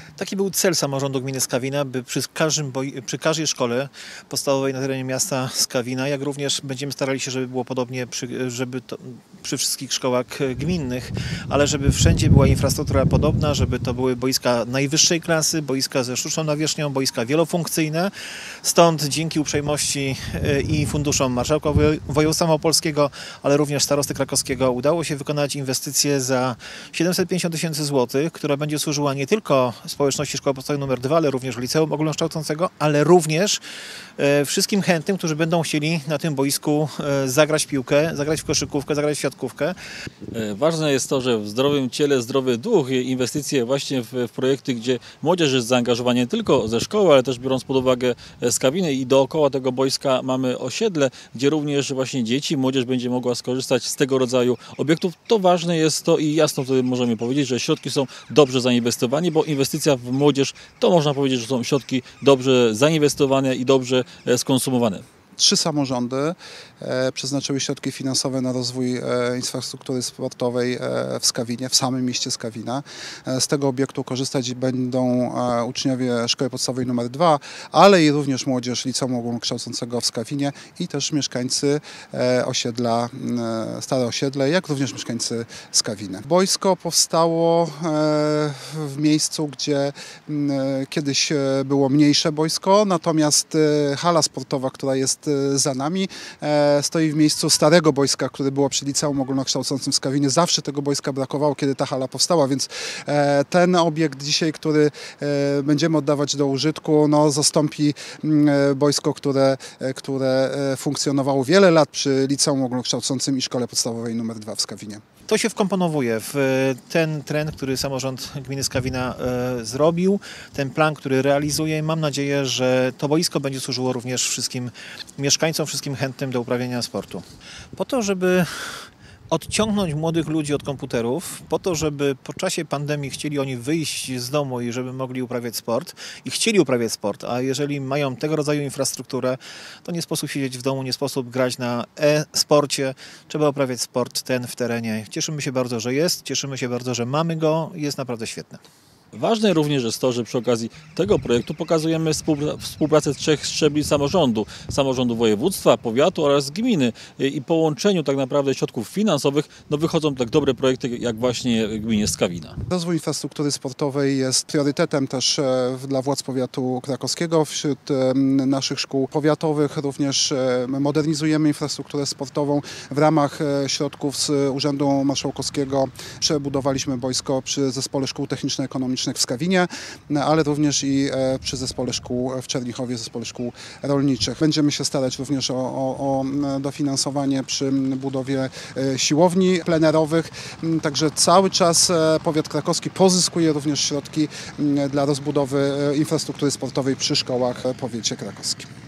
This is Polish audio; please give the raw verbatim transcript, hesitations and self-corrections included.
Taki był cel samorządu gminy Skawina, by przy, każdym boi, przy każdej szkole podstawowej na terenie miasta Skawina, jak również będziemy starali się, żeby było podobnie przy, żeby to, przy wszystkich szkołach gminnych, ale żeby wszędzie była infrastruktura podobna, żeby to były boiska najwyższej klasy, boiska ze sztuczną nawierzchnią, boiska wielofunkcyjne. Stąd dzięki uprzejmości i funduszom marszałka województwa małopolskiego, ale również starosty krakowskiego udało się wykonać inwestycję za siedemset pięćdziesiąt tysięcy złotych, która będzie służyła nie tylko społeczności szkoły podstawowej numer dwa, ale również liceum ogólnokształcącego, ale również e, wszystkim chętnym, którzy będą chcieli na tym boisku e, zagrać piłkę, zagrać w koszykówkę, zagrać w siatkówkę. Ważne jest to, że w zdrowym ciele zdrowy duch, inwestycje właśnie w, w projekty, gdzie młodzież jest zaangażowana nie tylko ze szkoły, ale też biorąc pod uwagę Skawinę i dookoła tego boiska mamy osiedle, gdzie również właśnie dzieci, młodzież będzie mogła skorzystać z tego rodzaju obiektów. To ważne jest to i jasno wtedy możemy powiedzieć, że środki są dobrze zainwestowane, bo inwestycja w młodzież to można powiedzieć, że są środki dobrze zainwestowane i dobrze skonsumowane. Trzy samorządy e, przeznaczyły środki finansowe na rozwój e, infrastruktury sportowej e, w Skawinie, w samym mieście Skawina. E, z tego obiektu korzystać będą e, uczniowie szkoły podstawowej numer dwa, ale i również młodzież liceum ogólnokształcącego w Skawinie i też mieszkańcy e, osiedla, e, Stare Osiedle, jak również mieszkańcy Skawiny. Boisko powstało e, w miejscu, gdzie e, kiedyś było mniejsze boisko, natomiast e, hala sportowa, która jest za nami, e, stoi w miejscu starego boiska, które było przy liceum ogólnokształcącym w Skawinie. Zawsze tego boiska brakowało, kiedy ta hala powstała, więc e, ten obiekt dzisiaj, który e, będziemy oddawać do użytku, no, zastąpi e, boisko, które, e, które funkcjonowało wiele lat przy liceum ogólnokształcącym i szkole podstawowej numer dwa w Skawinie. To się wkomponowuje w ten trend, który samorząd gminy Skawina e, zrobił, ten plan, który realizuje. Mam nadzieję, że to boisko będzie służyło również wszystkim mieszkańcom, wszystkim chętnym do uprawiania sportu. Po to, żeby odciągnąć młodych ludzi od komputerów, po to, żeby po czasie pandemii chcieli oni wyjść z domu i żeby mogli uprawiać sport i chcieli uprawiać sport, a jeżeli mają tego rodzaju infrastrukturę, to nie sposób siedzieć w domu, nie sposób grać na e-sporcie, trzeba uprawiać sport ten w terenie. Cieszymy się bardzo, że jest, cieszymy się bardzo, że mamy go, jest naprawdę świetny. Ważne również jest to, że przy okazji tego projektu pokazujemy współpracę trzech szczebli samorządu. Samorządu województwa, powiatu oraz gminy i połączeniu tak naprawdę środków finansowych no wychodzą tak dobre projekty jak właśnie w gminie Skawina. Rozwój infrastruktury sportowej jest priorytetem też dla władz powiatu krakowskiego. Wśród naszych szkół powiatowych również modernizujemy infrastrukturę sportową. W ramach środków z Urzędu Marszałkowskiego przebudowaliśmy boisko przy Zespole Szkół Techniczno-Ekonomicznych w Skawinie, ale również i przy Zespole Szkół w Czernichowie, Zespole Szkół Rolniczych. Będziemy się starać również o, o, o dofinansowanie przy budowie siłowni plenerowych, także cały czas powiat krakowski pozyskuje również środki dla rozbudowy infrastruktury sportowej przy szkołach w powiecie krakowskim.